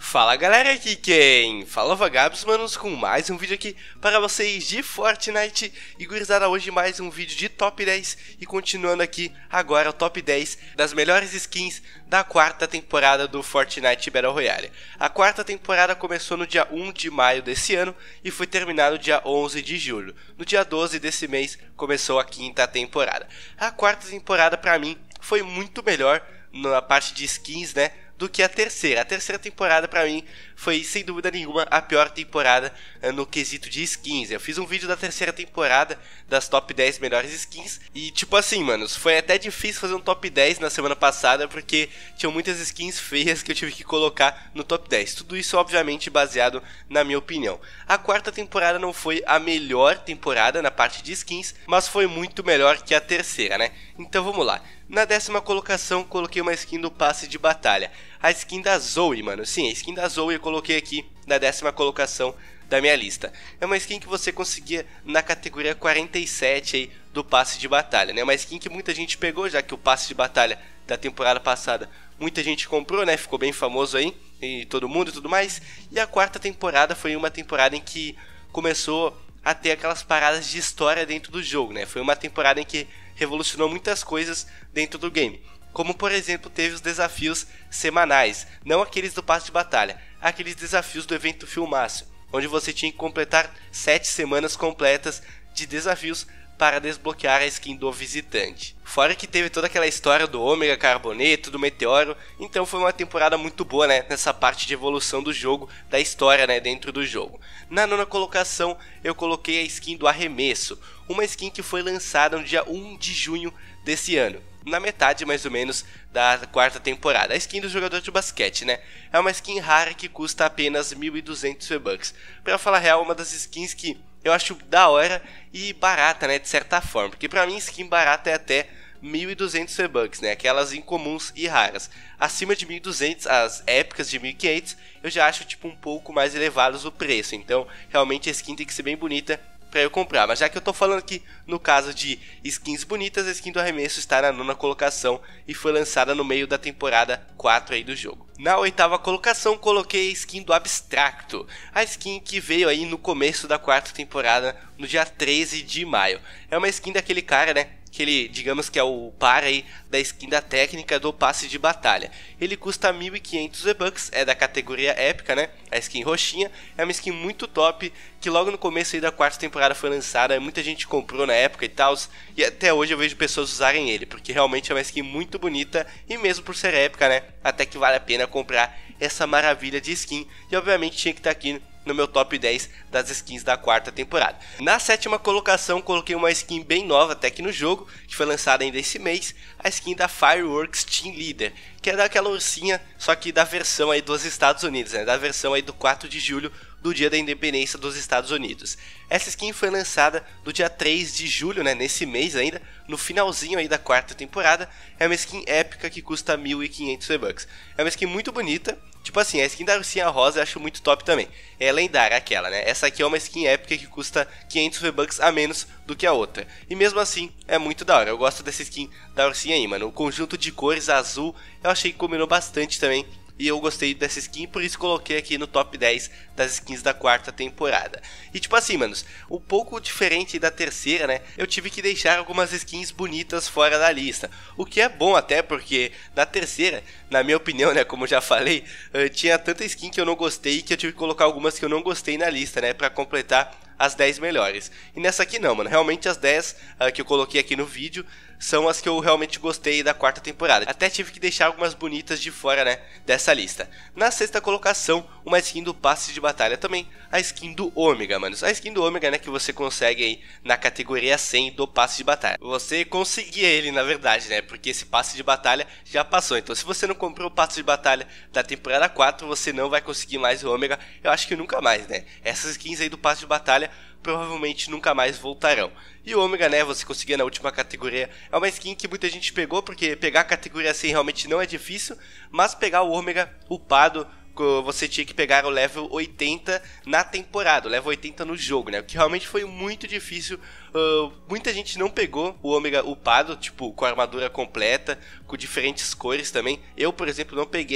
Fala galera, aqui quem fala Vagabos, manos, com mais um vídeo aqui para vocês de Fortnite. E gurizada, hoje mais um vídeo de top 10 e continuando aqui agora o top 10 das melhores skins da quarta temporada do Fortnite Battle Royale. A quarta temporada começou no dia 1 de maio desse ano e foi terminada no dia 11 de julho. No dia 12 desse mês começou a quinta temporada. A quarta temporada pra mim foi muito melhor na parte de skins, né, do que a terceira. A terceira temporada pra mim foi sem dúvida nenhuma a pior temporada no quesito de skins. Eu fiz um vídeo da terceira temporada das top 10 melhores skins e tipo assim, manos, foi até difícil fazer um top 10 na semana passada porque tinham muitas skins feias que eu tive que colocar no top 10. Tudo isso obviamente baseado na minha opinião. A quarta temporada não foi a melhor temporada na parte de skins, mas foi muito melhor que a terceira, né? Então vamos lá. Na 10ª colocação coloquei uma skin do passe de batalha, a skin da Zoe, mano. Sim, a skin da Zoe eu coloquei aqui na 10ª colocação da minha lista. É uma skin que você conseguia na categoria 47 aí do passe de batalha, né? Uma skin que muita gente pegou, já que o passe de batalha da temporada passada muita gente comprou, né? Ficou bem famoso aí, e todo mundo e tudo mais. E a quarta temporada foi uma temporada em que começou a ter aquelas paradas de história dentro do jogo, né? Foi uma temporada em que revolucionou muitas coisas dentro do game. Como por exemplo teve os desafios semanais, não aqueles do passe de batalha, aqueles desafios do evento Filmaço, onde você tinha que completar 7 semanas completas de desafios para desbloquear a skin do visitante. Fora que teve toda aquela história do Ômega Carboneto, do Meteoro, então foi uma temporada muito boa, né, nessa parte de evolução do jogo, da história, né, dentro do jogo. Na 9ª colocação eu coloquei a skin do Arremesso, uma skin que foi lançada no dia 1 de junho desse ano, na metade mais ou menos da quarta temporada. A skin do jogador de basquete, né? É uma skin rara que custa apenas 1.200 V-Bucks. Pra falar a real, uma das skins que eu acho da hora e barata, né, de certa forma. Porque pra mim skin barata é até 1.200 V-Bucks, né? Aquelas incomuns e raras. Acima de 1.200, as épicas de 1.500, eu já acho tipo um pouco mais elevados o preço. Então, realmente a skin tem que ser bem bonita pra eu comprar, mas já que eu tô falando aqui no caso de skins bonitas, a skin do Arremesso está na 9ª colocação e foi lançada no meio da temporada 4 aí do jogo. Na 8ª colocação coloquei a skin do Abstracto, a skin que veio aí no começo da quarta temporada, no dia 13 de maio. É uma skin daquele cara, né, que ele, digamos que é o par aí da skin da técnica do passe de batalha. Ele custa 1.500 V-Bucks, é da categoria épica, né? A skin roxinha, é uma skin muito top, que logo no começo aí da quarta temporada foi lançada, muita gente comprou na época e tal, e até hoje eu vejo pessoas usarem ele, porque realmente é uma skin muito bonita, e mesmo por ser épica, né? Até que vale a pena comprar essa maravilha de skin, e obviamente tinha que estar aqui no meu top 10 das skins da quarta temporada. Na 7ª colocação coloquei uma skin bem nova até aqui no jogo, que foi lançada ainda esse mês, a skin da Fireworks Team Leader, que é daquela ursinha, só que da versão aí dos Estados Unidos, né, da versão aí do 4 de julho, do dia da independência dos Estados Unidos. Essa skin foi lançada no dia 3 de julho, né, nesse mês ainda, no finalzinho aí da quarta temporada. É uma skin épica que custa 1.500 V-Bucks. É uma skin muito bonita. Tipo assim, a skin da ursinha rosa eu acho muito top também. É lendária aquela, né? Essa aqui é uma skin épica que custa 500 V-Bucks a menos do que a outra. E mesmo assim, é muito da hora. Eu gosto dessa skin da ursinha aí, mano. O conjunto de cores azul, eu achei que combinou bastante também. E eu gostei dessa skin, por isso coloquei aqui no top 10 das skins da quarta temporada. E tipo assim, manos, um pouco diferente da terceira, né? Eu tive que deixar algumas skins bonitas fora da lista. O que é bom até, porque na terceira, na minha opinião, né, como eu já falei, tinha tanta skin que eu não gostei que eu tive que colocar algumas que eu não gostei na lista, né, pra completar as 10 melhores. E nessa aqui não, mano, realmente as 10 que eu coloquei aqui no vídeo são as que eu realmente gostei da quarta temporada. Até tive que deixar algumas bonitas de fora, né, dessa lista. Na 6ª colocação, uma skin do passe de batalha também, a skin do Ômega, manos. A skin do Ômega, né, que você consegue aí na categoria 100 do passe de batalha. Você conseguia ele, na verdade, né, porque esse passe de batalha já passou. Então se você não comprou o passe de batalha da temporada 4, você não vai conseguir mais o Ômega. Eu acho que nunca mais, né. Essas skins aí do passe de batalha provavelmente nunca mais voltarão. E o Ômega, né, você conseguia na última categoria. É uma skin que muita gente pegou, porque pegar a categoria 100 realmente não é difícil, mas pegar o Ômega upado, você tinha que pegar o level 80 na temporada, o level 80 no jogo, né, o que realmente foi muito difícil. Muita gente não pegou o Ômega upado, tipo, com a armadura completa, com diferentes cores também. Eu, por exemplo, não peguei.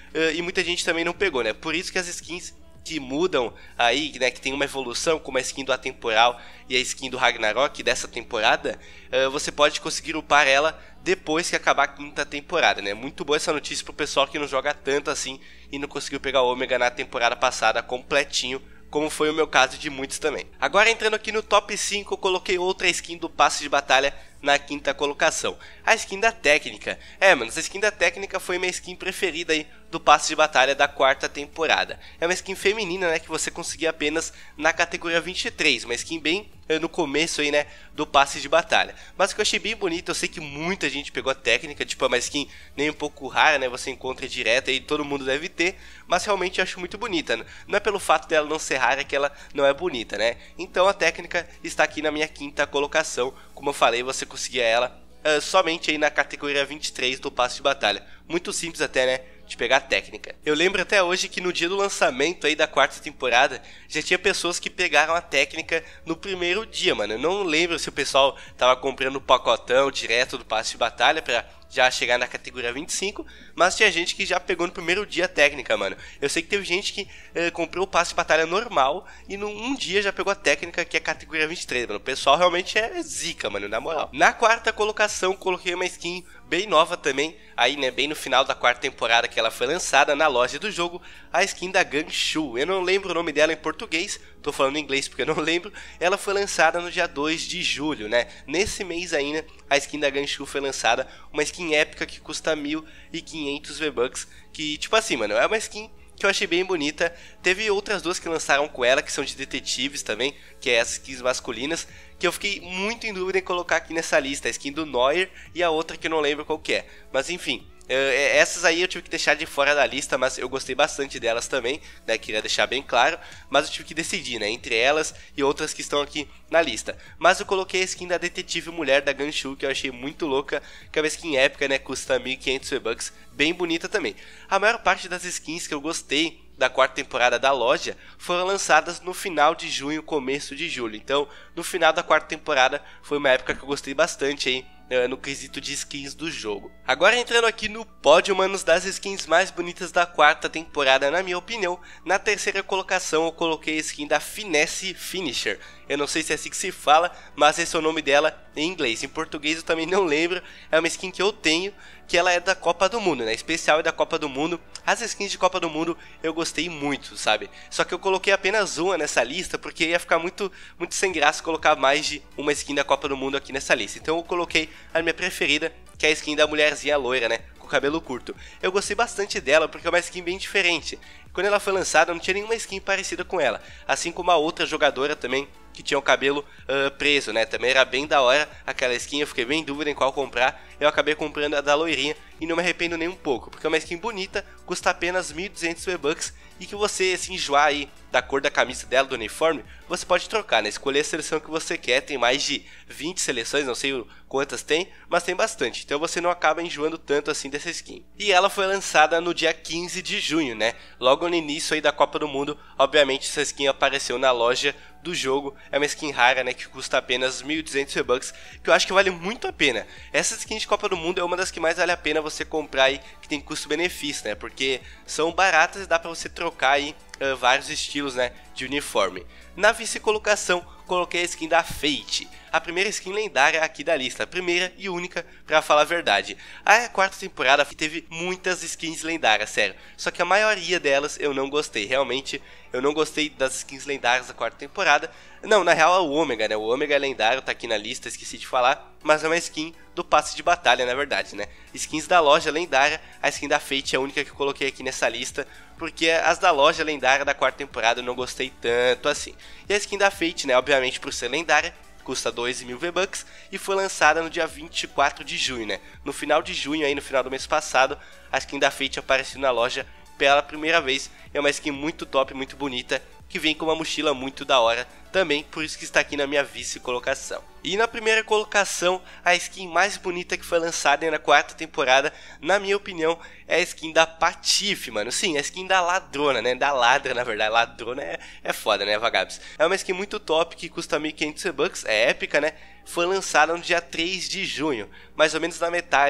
e muita gente também não pegou, né? Por isso que as skins que mudam aí, né, que tem uma evolução, como a skin do Atemporal e a skin do Ragnarok dessa temporada, você pode conseguir upar ela depois que acabar a quinta temporada, né? Muito boa essa notícia pro pessoal que não joga tanto assim e não conseguiu pegar o Ômega na temporada passada completinho, como foi o meu caso de muitos também. Agora entrando aqui no top 5, eu coloquei outra skin do passe de batalha na quinta colocação. A skin da técnica. Mano, essa skin da técnica foi minha skin preferida aí do passe de batalha da quarta temporada. É uma skin feminina, né, que você conseguia apenas na categoria 23, uma skin bem no começo aí, né, do passe de batalha. Mas o que eu achei bem bonito, eu sei que muita gente pegou a técnica, tipo, é uma skin nem um pouco rara, né, você encontra direto aí, todo mundo deve ter, mas realmente eu acho muito bonita. Não é pelo fato dela não ser rara que ela não é bonita, né? Então a técnica está aqui na minha quinta colocação. Como eu falei, você conseguia ela somente aí na categoria 23 do passe de batalha. Muito simples até, né, de pegar a técnica. Eu lembro até hoje que no dia do lançamento aí da quarta temporada, já tinha pessoas que pegaram a técnica no primeiro dia, mano. Eu não lembro se o pessoal tava comprando o pacotão direto do passe de batalha pra já chegar na categoria 25, mas tinha gente que já pegou no primeiro dia a técnica, mano. Eu sei que teve gente que comprou o passe de batalha normal e num dia já pegou a técnica, que é a categoria 23, mano. O pessoal realmente é zica, mano, na moral. Na quarta colocação, coloquei uma skin bem nova também, aí, né, bem no final da quarta temporada que ela foi lançada na loja do jogo, a skin da Ganshu. Eu não lembro o nome dela em português, tô falando em inglês porque eu não lembro. Ela foi lançada no dia 2 de julho, né? Nesse mês ainda, a skin da Ganshu foi lançada, uma skin épica que custa 1.500 V-Bucks, que, tipo assim, mano, é uma skin que eu achei bem bonita. Teve outras duas que lançaram com ela, que são de detetives também, que é as skins masculinas, que eu fiquei muito em dúvida em colocar aqui nessa lista, a skin do Neuer e a outra que eu não lembro qual que é. Mas enfim, essas aí eu tive que deixar de fora da lista, mas eu gostei bastante delas também, né, queria deixar bem claro, mas eu tive que decidir, né, entre elas e outras que estão aqui na lista. Mas eu coloquei a skin da detetive mulher da Ganshu, que eu achei muito louca, que é uma skin épica, né, custa 1.500 V-Bucks, bem bonita também. A maior parte das skins que eu gostei da quarta temporada da loja foram lançadas no final de junho, começo de julho. Então, no final da quarta temporada foi uma época que eu gostei bastante aí no quesito de skins do jogo. Agora entrando aqui no pódio, manos, das skins mais bonitas da quarta temporada, na minha opinião, na terceira colocação eu coloquei a skin da Finesse Finisher. Eu não sei se é assim que se fala, mas esse é o nome dela em inglês. Em português eu também não lembro. É uma skin que eu tenho, que ela é da Copa do Mundo, né? Especial é da Copa do Mundo. As skins de Copa do Mundo eu gostei muito, sabe? Só que eu coloquei apenas uma nessa lista, porque ia ficar muito sem graça colocar mais de uma skin da Copa do Mundo aqui nessa lista. Então eu coloquei a minha preferida, que é a skin da mulherzinha loira, né? Com cabelo curto. Eu gostei bastante dela, porque é uma skin bem diferente. Quando ela foi lançada, não tinha nenhuma skin parecida com ela. Assim como a outra jogadora também, que tinha o cabelo preso, né? Também era bem da hora aquela skin, eu fiquei bem em dúvida em qual comprar. Eu acabei comprando a da loirinha e não me arrependo nem um pouco, porque é uma skin bonita, custa apenas 1.200 V-Bucks e que você se enjoar aí da cor da camisa dela, do uniforme, você pode trocar, né? Escolher a seleção que você quer, tem mais de 20 seleções, não sei quantas tem, mas tem bastante, então você não acaba enjoando tanto assim dessa skin. E ela foi lançada no dia 15 de junho, né? Logo no início aí da Copa do Mundo, obviamente essa skin apareceu na loja do jogo, é uma skin rara, né, que custa apenas 1.200 V-Bucks, que eu acho que vale muito a pena. Essa skin de Copa do Mundo é uma das que mais vale a pena você comprar aí, que tem custo-benefício, né, porque são baratas e dá pra você trocar aí vários estilos, né, de uniforme. Na vice-colocação, coloquei a skin da Fate, a primeira skin lendária aqui da lista, a primeira e única, pra falar a verdade. A quarta temporada teve muitas skins lendárias, sério, só que a maioria delas eu não gostei, realmente eu não gostei das skins lendárias da quarta temporada. Não, na real é o Ômega, né, o Ômega é lendário, tá aqui na lista, esqueci de falar, mas é uma skin do passe de batalha, na verdade, né. Skins da loja lendária, a skin da Fate é a única que eu coloquei aqui nessa lista, porque as da loja lendária da quarta temporada eu não gostei tanto assim. E a skin da Fate, né, obviamente por ser lendária, custa 2.000 V-Bucks e foi lançada no dia 24 de junho, né? No final de junho, aí no final do mês passado, a skin da Fate apareceu na loja pela primeira vez. É uma skin muito top, muito bonita, que vem com uma mochila muito da hora também, por isso que está aqui na minha vice-colocação. E na primeira colocação, a skin mais bonita que foi lançada na quarta temporada, na minha opinião, é a skin da Patife, mano. Sim, a skin da ladrona, né? Da ladra, na verdade. Ladrona é foda, né, vagabos? É uma skin muito top, que custa 1.500 V-Bucks, é épica, né? Foi lançada no dia 3 de junho, mais ou menos na metade aí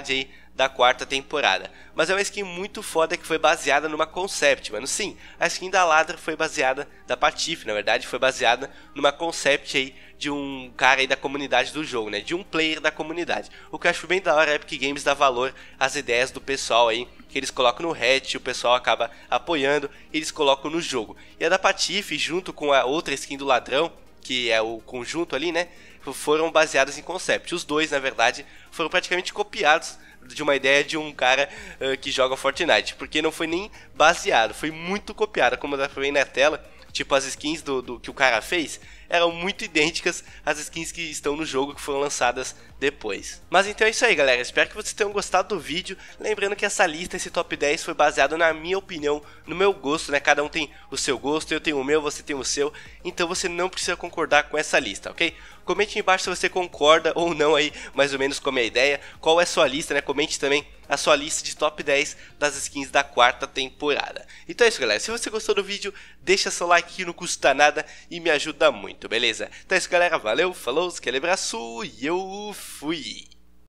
da quarta temporada. Mas é uma skin muito foda que foi baseada numa concept, mano. Sim, a skin da Ladra foi baseada, da Patife, na verdade, foi baseada numa concept aí de um cara aí da comunidade do jogo, né? De um player da comunidade. O que eu acho bem da hora, a Epic Games dá valor às ideias do pessoal aí, que eles colocam no Reddit, o pessoal acaba apoiando, eles colocam no jogo. E a da Patife, junto com a outra skin do Ladrão, que é o conjunto ali, né? Foram baseadas em concept. Os dois, na verdade, foram praticamente copiados de uma ideia de um cara que joga Fortnite, porque não foi nem baseado, foi muito copiado, como dá pra ver na tela. Tipo, as skins do que o cara fez eram muito idênticas às skins que estão no jogo, que foram lançadas depois. Mas então é isso aí, galera. Espero que vocês tenham gostado do vídeo. Lembrando que essa lista, esse top 10, foi baseado na minha opinião, no meu gosto, né? Cada um tem o seu gosto, eu tenho o meu, você tem o seu. Então você não precisa concordar com essa lista, ok? Comente embaixo se você concorda ou não aí, mais ou menos, com a minha ideia. Qual é a sua lista, né? Comente também a sua lista de top 10 das skins da quarta temporada. Então é isso, galera. Se você gostou do vídeo, deixa seu like que não custa nada e me ajuda muito, beleza? Então é isso, galera. Valeu, falou, aquele abraço e eu fui!